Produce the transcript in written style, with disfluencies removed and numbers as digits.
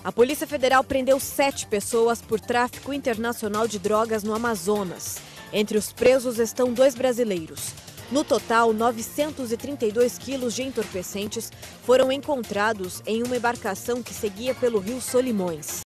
A Polícia Federal prendeu 7 pessoas por tráfico internacional de drogas no Amazonas. Entre os presos estão 2 brasileiros. No total, 932 quilos de entorpecentes foram encontrados em uma embarcação que seguia pelo rio Solimões.